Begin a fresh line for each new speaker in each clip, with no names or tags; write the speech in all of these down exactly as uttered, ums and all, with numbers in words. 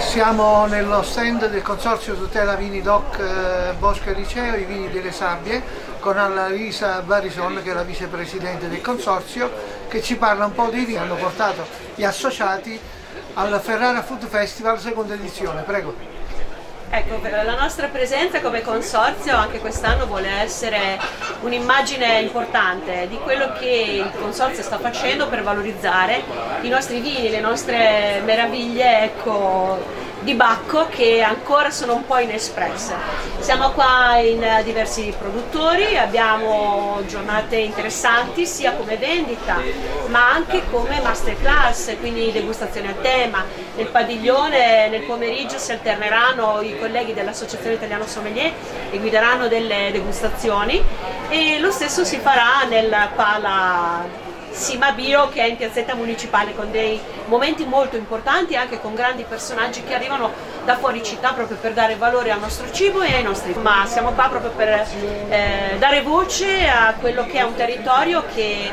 Siamo nello stand del Consorzio Tutela Vini Doc eh, Bosco e Liceo, i vini delle Sabbie, con Annalisa Barison, che è la vicepresidente del Consorzio, che ci parla un po' dei vini che hanno portato gli associati al Ferrara Food Festival seconda edizione. Prego.
Ecco, la nostra presenza come consorzio anche quest'anno vuole essere un'immagine importante di quello che il consorzio sta facendo per valorizzare i nostri vini, le nostre meraviglie, ecco, di Bacco, che ancora sono un po' inespresse. Siamo qua in diversi produttori, abbiamo giornate interessanti sia come vendita ma anche come masterclass, quindi degustazioni a tema. Nel padiglione nel pomeriggio si alterneranno i colleghi dell'Associazione Italiano Sommelier e guideranno delle degustazioni, e lo stesso si farà nel Pala Sima Bio, che è in piazzetta municipale, con dei momenti molto importanti, anche con grandi personaggi che arrivano da fuori città proprio per dare valore al nostro cibo e ai nostri. Ma siamo qua proprio per eh, dare voce a quello che è un territorio che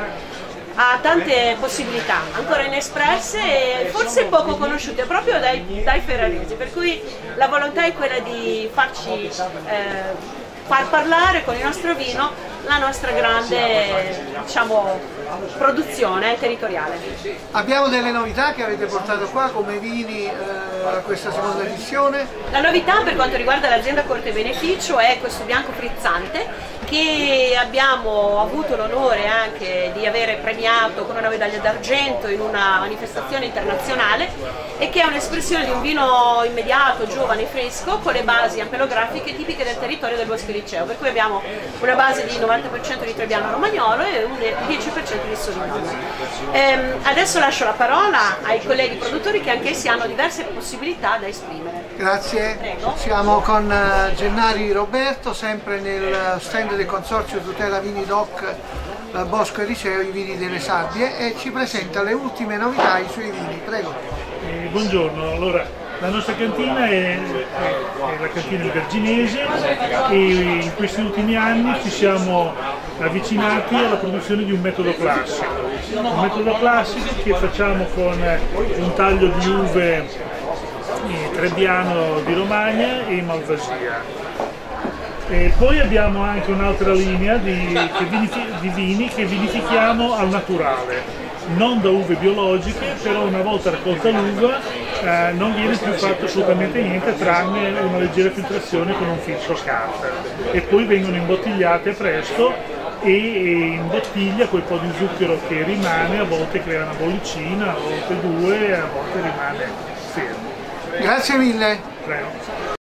ha tante possibilità ancora inespresse e forse poco conosciute proprio dai, dai ferraresi, per cui la volontà è quella di farci eh, far parlare con il nostro vino la nostra grande, diciamo, produzione territoriale.
Abbiamo delle novità che avete portato qua come vini eh, a questa seconda edizione.
La novità per quanto riguarda l'azienda Corte Beneficio è questo bianco frizzante, che abbiamo avuto l'onore anche di avere premiato con una medaglia d'argento in una manifestazione internazionale, e che è un'espressione di un vino immediato, giovane, fresco, con le basi ampelografiche tipiche del territorio del Bosco e Liceo, per cui abbiamo una base di novanta per cento di Trebbiano Romagnolo e un dieci per cento di Sauvignon. Ehm, adesso lascio la parola ai colleghi produttori, che anch'essi hanno diverse possibilità da esprimere.
Grazie.
Prego.
Siamo con Gennari Roberto, sempre nel stand del Consorzio Tutela Vini Doc Bosco e Liceo, i vini delle Sabbie, e ci presenta le ultime novità sui vini. Prego.
Eh, buongiorno, allora la nostra cantina è, è, è la cantina del Verginese, e in questi ultimi anni ci siamo avvicinati alla produzione di un metodo classico. Un metodo classico che facciamo con un taglio di uve eh, Trebbiano di Romagna e Malvasia. E poi abbiamo anche un'altra linea di, di vini che vinifichiamo al naturale, non da uve biologiche, però una volta raccolta l'uva eh, non viene più fatto assolutamente niente tranne una leggera filtrazione con un filtro carta, e poi vengono imbottigliate presto, e, e in bottiglia quel po' di zucchero che rimane a volte crea una bollicina, a volte due, a volte rimane fermo.
Grazie mille.
Prego.